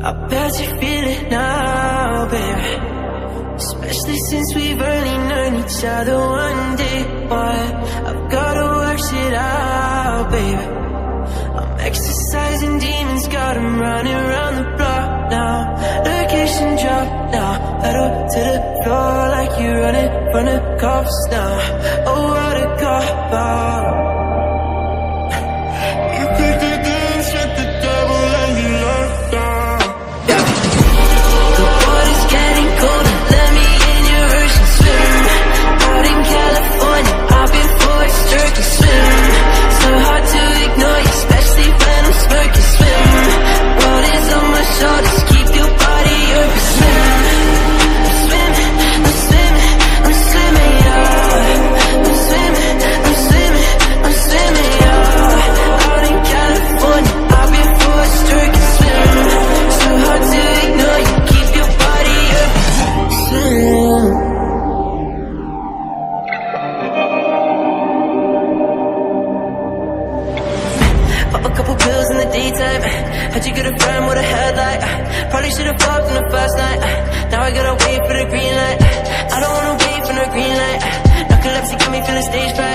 I bet you feel it now, baby. Especially since we've only known each other one day. But I've gotta work shit out, baby. I'm exercising demons, got 'em running around the block now. Location drop now, pedal to the floor like you're running from the cops now. Oh, what a cop out. You could do dance with the devil and you locked down. Yeah. The water's getting colder, let me in your ocean swim. Out in California, I've been forced to swim. So hard to ignore you, especially when I'm smoking. Swim, world is on my shoulders, keep your body open. Swim, I'm swimming, I'm swimming, I'm swimming, yeah. I'm swimming, I'm swimming, I'm swimming, yeah. Out in California, I've been forced to swim. So hard to ignore you, keep your body open. Swim. Pop a couple pills in the daytime. How'd you get a friend with a headlight? Probably should've popped on the first night. Now I gotta wait for the green light. I don't wanna wait for no green light. Narcolepsy got me feeling stage fright.